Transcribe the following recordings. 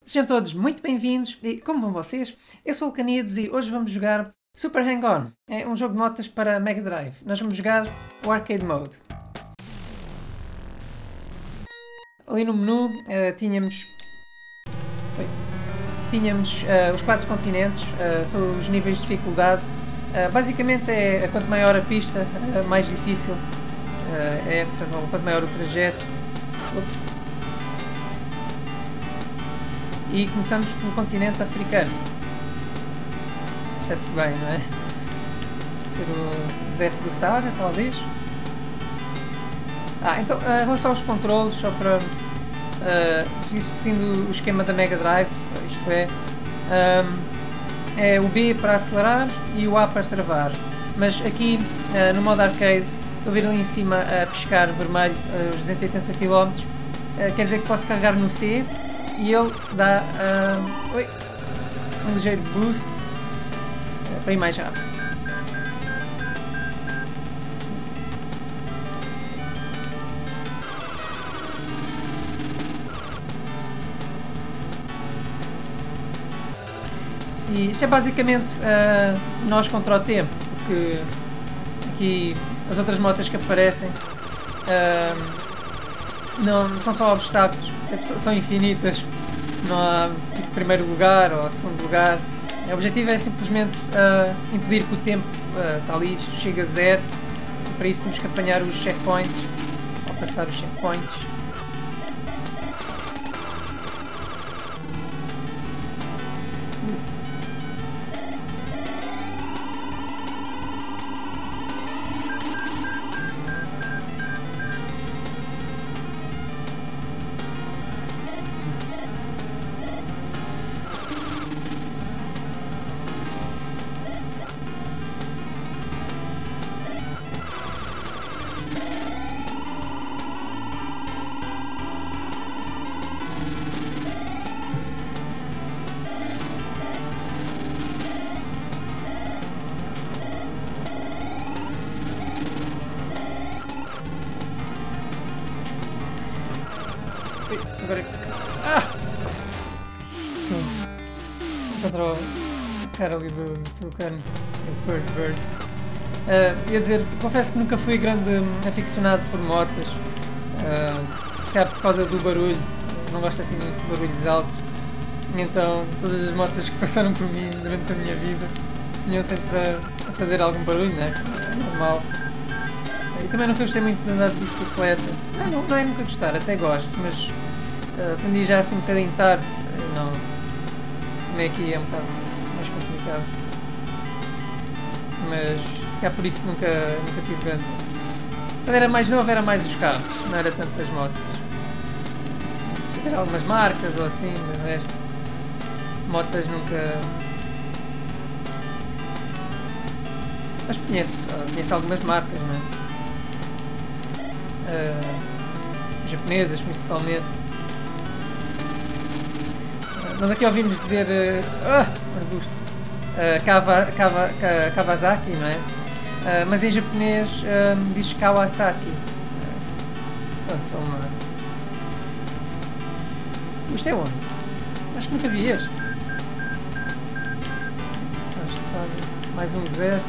Sejam todos muito bem-vindos e como vão vocês? Eu sou o Canides e hoje vamos jogar Super Hang-On. É um jogo de motas para Mega Drive. Nós vamos jogar o Arcade Mode. Ali no menu tínhamos os 4 continentes, são os níveis de dificuldade. Basicamente quanto maior a pista, mais difícil portanto, quanto maior o trajeto. E começamos pelo continente africano. Percebe-se bem, não é? Ser o deserto do Saara, talvez. Então, em relação aos controles, só para seguindo o esquema da Mega Drive, isto é o B para acelerar e o A para travar. Mas aqui no modo arcade, estou a ver ali em cima a piscar vermelho os 280 km, quer dizer que posso carregar no C e ele dá um ligeiro boost para ir mais rápido. E isto é basicamente nós contra o tempo, porque aqui as outras motas que aparecem não são só obstáculos, são infinitas, não há tipo primeiro lugar ou segundo lugar. O objetivo é simplesmente impedir que o tempo está ali, chegue a zero, e para isso temos que apanhar os checkpoints, ou passar os checkpoints. Agora... Contra o cara ali do tucano, o Bird. Ia dizer, confesso que nunca fui grande aficionado por motas, se calhar por causa do barulho, não gosto assim muito de barulhos altos, então todas as motas que passaram por mim durante a minha vida vinham sempre a fazer algum barulho, né? Normal. E também nunca gostei muito de andar de bicicleta, não é nunca gostar, até gosto, mas aprendi já assim um bocadinho tarde, também aqui é um bocado mais complicado, mas se calhar por isso nunca tive grande. Quando era mais novo era mais os carros, não era tanto as motas. Se calhar algumas marcas ou assim, mas o resto, motas nunca. Mas conheço algumas marcas, não é? Japonesas principalmente. Nós aqui ouvimos dizer arbusto, Kawasaki, não é? Mas em japonês diz Kawasaki. Pronto, são uma... Isto é onde? Acho que nunca vi este. Mais um deserto.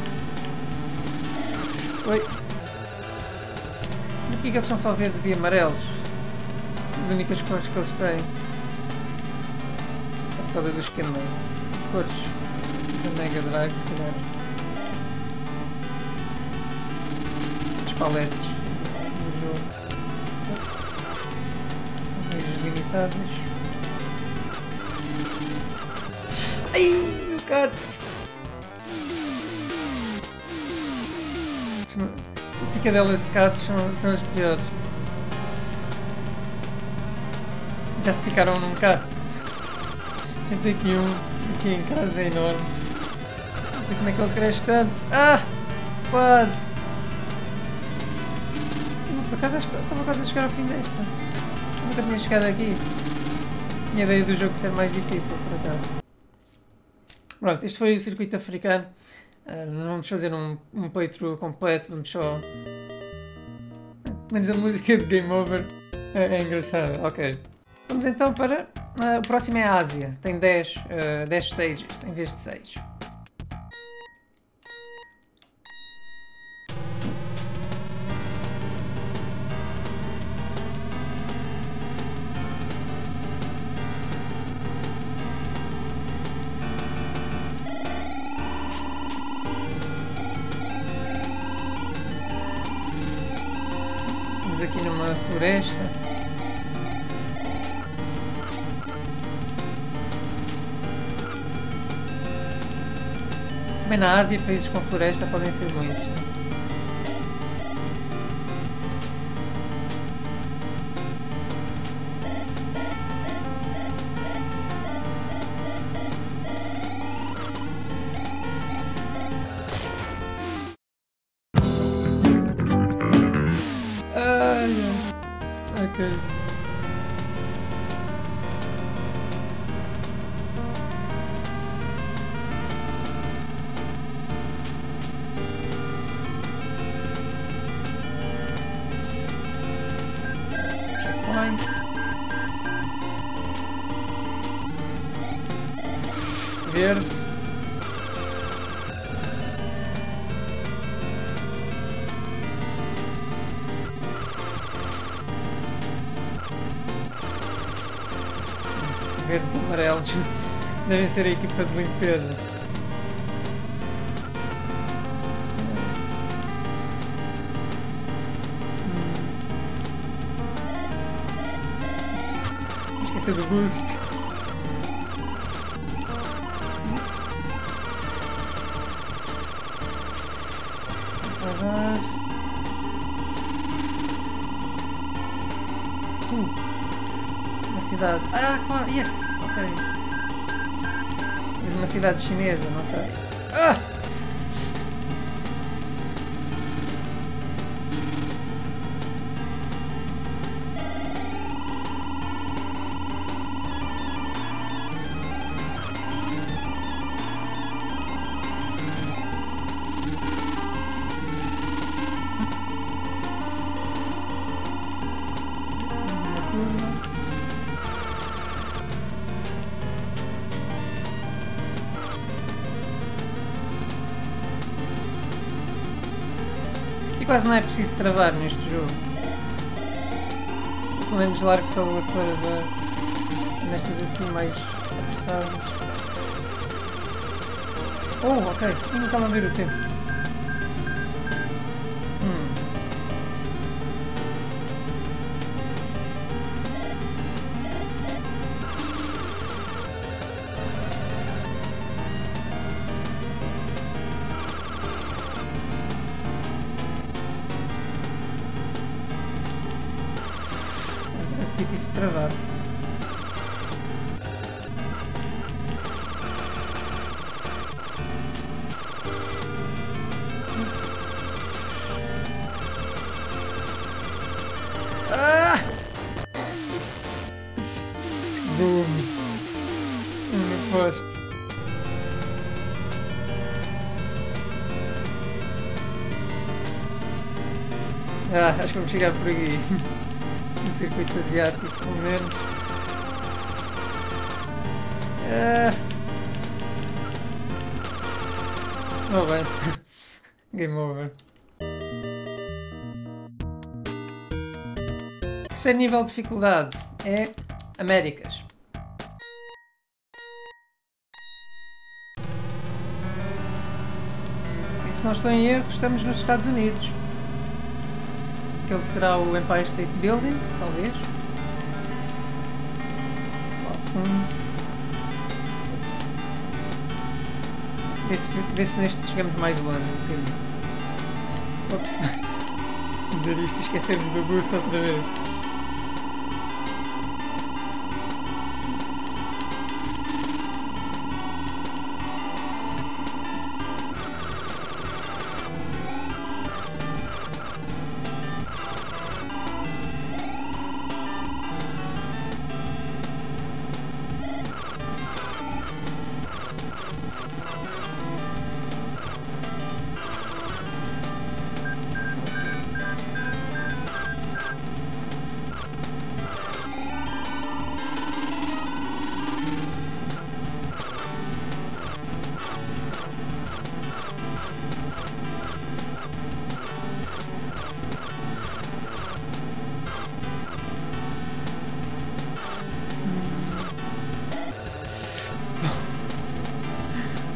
Oi. Mas porquê que eles são só verdes e amarelos? As únicas cores que eles têm. Por causa do esquema de cores da Mega Drive, se calhar. As paletes do jogo. Meios limitadas. Ai, o gato! Picadelas de gatos são as piores. Já se picaram num gato. Eu tenho aqui em casa, é enorme. Não sei como é que ele cresce tanto. Quase! Por acaso estava quase a chegar ao fim desta. Nunca tinha chegado aqui. Tinha ideia do jogo ser mais difícil, por acaso. Pronto, este foi o circuito africano. Não vamos fazer um playthrough completo, vamos só... Pelo menos a música de Game Over é engraçada. Ok. Vamos então para O próximo é a Ásia. Tem 10 stages em vez de 6. Estamos aqui numa floresta. Também na Ásia, países com floresta podem ser muitos. Ok. Checkpoint. Verde. Verdes e amarelos devem ser a equipa de limpeza. Esqueci do boost. Uma cidade. Ah, yes! Ok. Mas uma cidade chinesa, não sei. Ah! E quase não é preciso travar neste jogo. Pelo menos largo só o acelerador nestas assim mais apertadas. Oh, ok. Ainda estava a ver o tempo. Aqui tive de travar. Ah! Boom! No posto. Acho que vamos chegar por aqui. No circuito asiático, pelo menos. Oh bem. Game over. Terceiro nível de dificuldade é Américas. E se não estou em erro, estamos nos Estados Unidos. Aquele será o Empire State Building, talvez. Lá ao fundo. Vê se neste chegamos mais longe um bocadinho. Ops. Dizer isto e esquecermos do bus outra vez.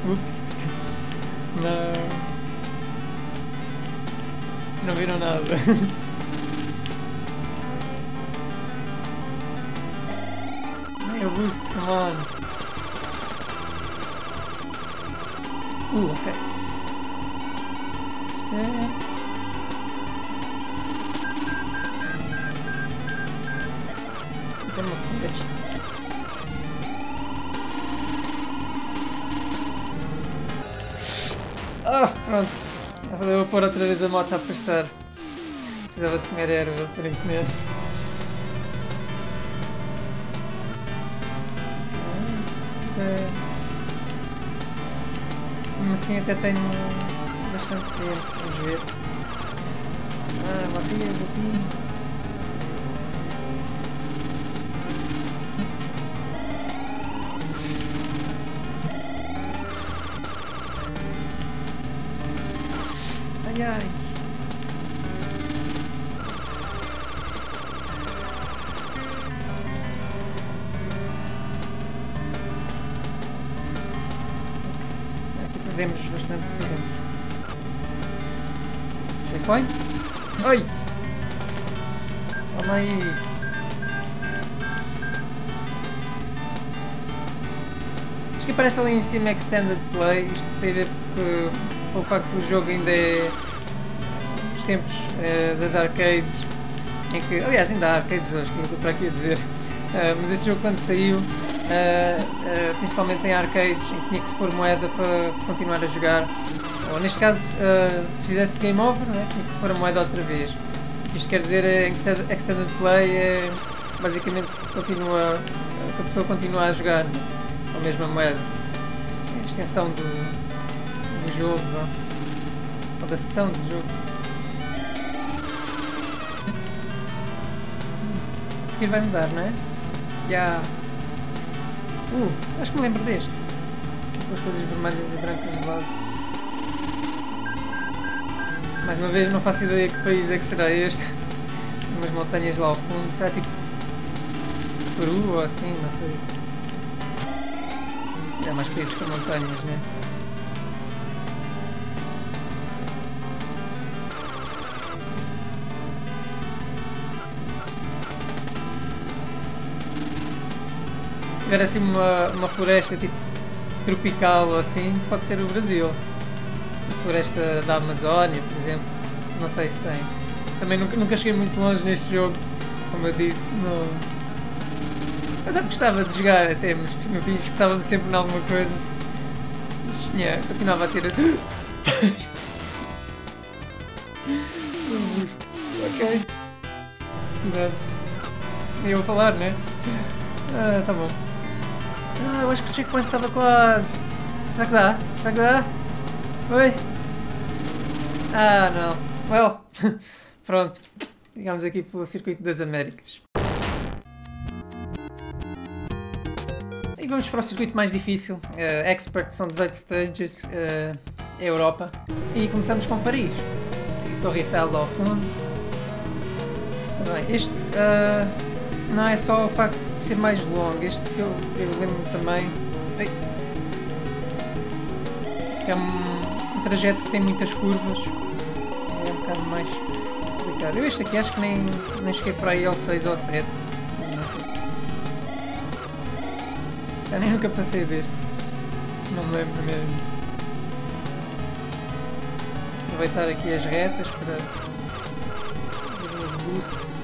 Ups. Não. Vocês não viram nada. Nem o boost, come on. Ok. Isto é... Isto é uma floresta. Ah, pronto. Eu vou pôr outra vez a moto a pastar. Precisava de comer erva, aparentemente. Mesmo assim até tenho bastante tempo, vamos ver. Ah, vocês aqui. Ai ai. Aqui perdemos bastante tempo. Checkpoint? Oi! Calma aí. Acho que aparece ali em cima Extended Play. Isto tem a ver com o facto do jogo ainda é dos tempos das arcades, em que, aliás, ainda há arcades hoje, que eu estou para aqui a dizer, mas este jogo quando saiu, principalmente em arcades, em que tinha que se pôr moeda para continuar a jogar, ou neste caso, se fizesse game over, né, tinha que se pôr a moeda outra vez. O que isto quer dizer é Extended Play, basicamente continua, a pessoa continua a jogar com a mesma moeda. É a extensão do jogo, ou da sessão de jogo. A seguir vai mudar, não é? Já. Acho que me lembro deste. Com as coisas vermelhas e brancas de lado. Mais uma vez não faço ideia que país é que será este. Umas montanhas lá ao fundo. Será tipo Peru ou assim, não sei. Há mais países com montanhas, né? Se tiver assim uma floresta tipo tropical ou assim, pode ser o Brasil. A floresta da Amazónia, por exemplo. Não sei se tem. Também nunca cheguei muito longe neste jogo, como eu disse. Não... Eu já gostava de jogar até, mas no fim escutava-me sempre em alguma coisa. Mas continuava a ter as... Ok. Exato. Eu vou falar, né? Ah, tá bom. Ah, eu acho que o checkpoint estava quase. Será que dá? Será que dá? Oi? Ah, não. Well, pronto. Digamos aqui pelo Circuito das Américas. E vamos para o circuito mais difícil. Expert, são 18 stages. É Europa. E começamos com Paris. E Torre Eiffel lá ao fundo. Bem, este não é só o facto de ser mais longo. Este que eu lembro também. É um trajeto que tem muitas curvas. É um bocado mais complicado. Eu este aqui acho que nem cheguei para aí ao 6 ou ao 7. Não sei. Já nem nunca passei deste. Não me lembro mesmo. Aproveitar aqui as retas para fazer os boosts.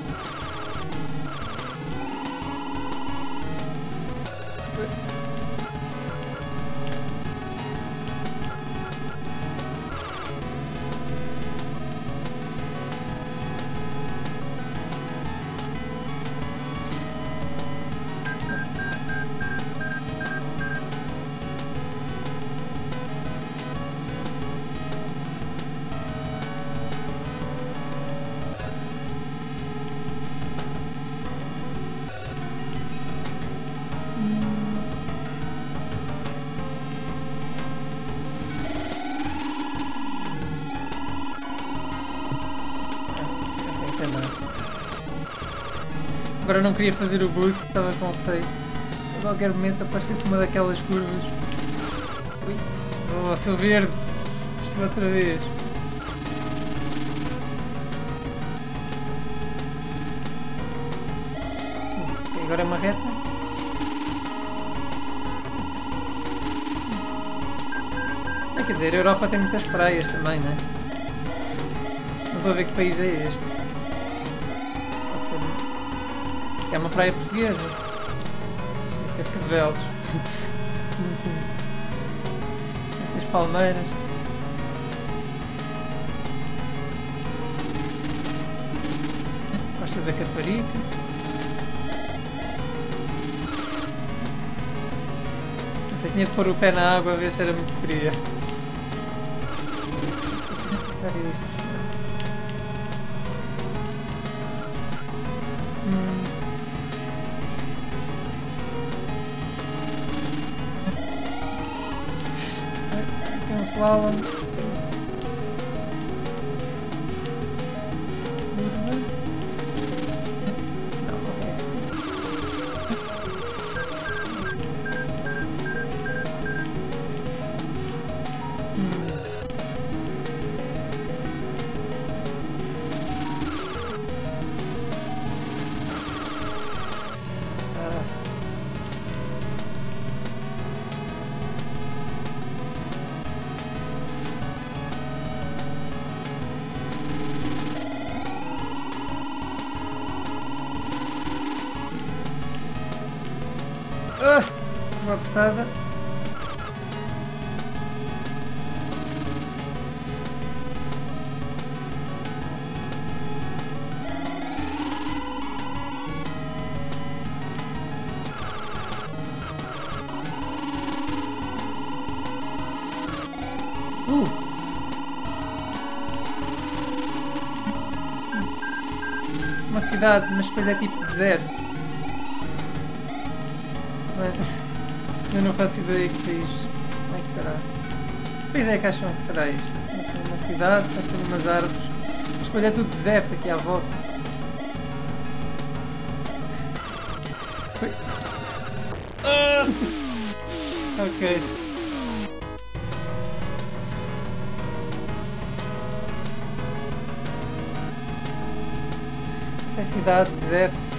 Agora não queria fazer o boost, estava com receio. A qualquer momento aparecesse uma daquelas curvas Ui. Oh, seu verde. Isto outra vez. Ok, agora é uma reta. Quer dizer, a Europa tem muitas praias também, não é? Não estou a ver que país é este. Pode ser. É uma praia portuguesa. Carcavelos. Não sei. Estas palmeiras. Costa da Caparica. Não sei, tinha de pôr o pé na água a ver se era muito fria. Não se consigo passar isto. Aqui um slalom. Não, ok. Uma apertada. Uma cidade, mas depois é tipo deserto. Eu não faço ideia que país é que será. Que país é que acham que será isto? Não sei, uma cidade, depois tem umas árvores. Mas depois é tudo deserto aqui à volta. Foi. Ok. Isto é cidade, deserto.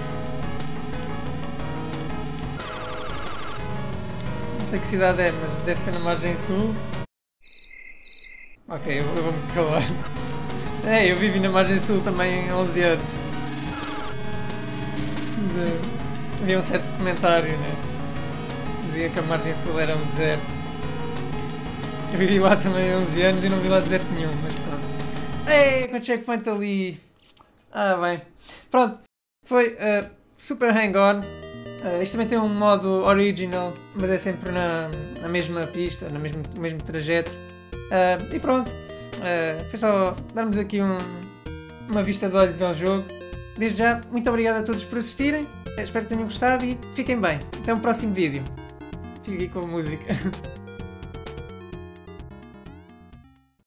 Não sei que cidade é, mas deve ser na margem sul. Ok, eu vou-me calar. É, eu vivi na margem sul também há 11 anos. Havia um certo comentário, né? Dizia que a margem sul era um deserto. Eu vivi lá também há 11 anos e não vi lá deserto nenhum, mas pronto. Ei, quanto checkpoint ali! Ah, bem. Pronto, foi Super Hang-On. Isto também tem um modo original, mas é sempre na mesma pista, no mesmo trajeto. E pronto, foi só darmos aqui uma vista de olhos ao jogo. Desde já, muito obrigado a todos por assistirem. Espero que tenham gostado e fiquem bem. Até o próximo vídeo. Fiquem com a música.